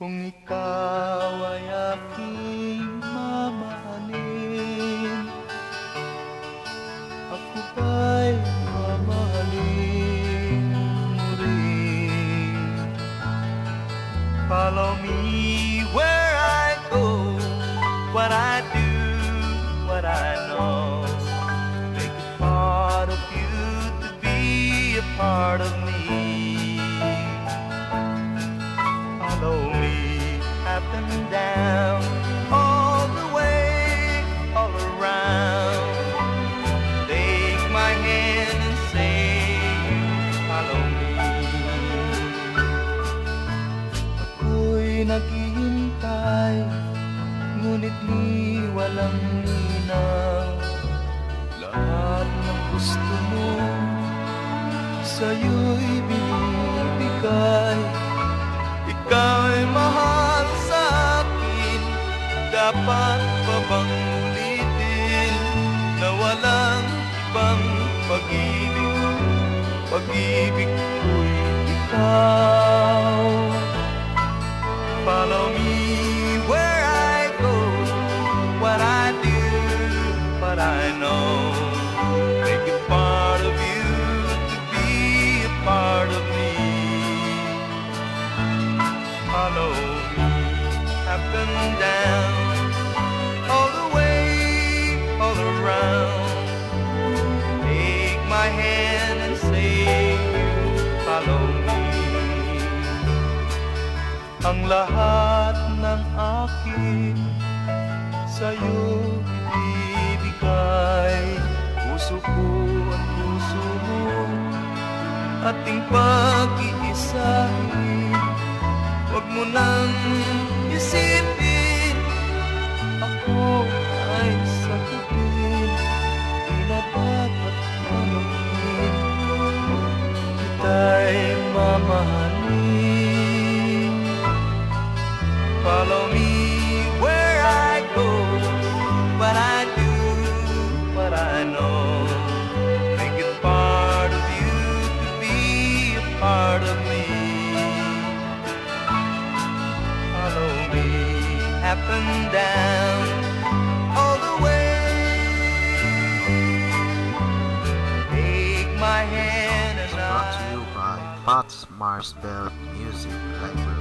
Kung ikaw ay aking mamahalin, ako ba'y mamahalin mo rin? Follow me where I go, what I do, what I know. Make it part of you to be a part of me. Follow me up and down, all the way, all around. Take my hand and say, follow me. Ako'y naghihintay, ngunit di walang linaw. Lahat ng gusto mo, sa'yo'y binibigay. Ikaw ay mahal sa akin, dapat pa bang ulitin na walang ibang pag-ibig? Pag-ibig ko'y ikaw. Follow me where I go, what I do, what I know. Make it part of you to be a part of me. Follow me up and down, all the way, all around. Take my hand and say you follow me. Ang lahat ng akin sa'yo ibibigay. Puso ko at puso mo, ating pag-iisahin. Huwag mo nang isipin, ako ay sakupin. Di na dapat maluhin, kita'y mamahalin. Follow me where I go, what I do, what I know. Make it part of you to be a part of me. Follow me up and down, all the way. Take my hand and Brought to you by Pat's Marsbell Music Library.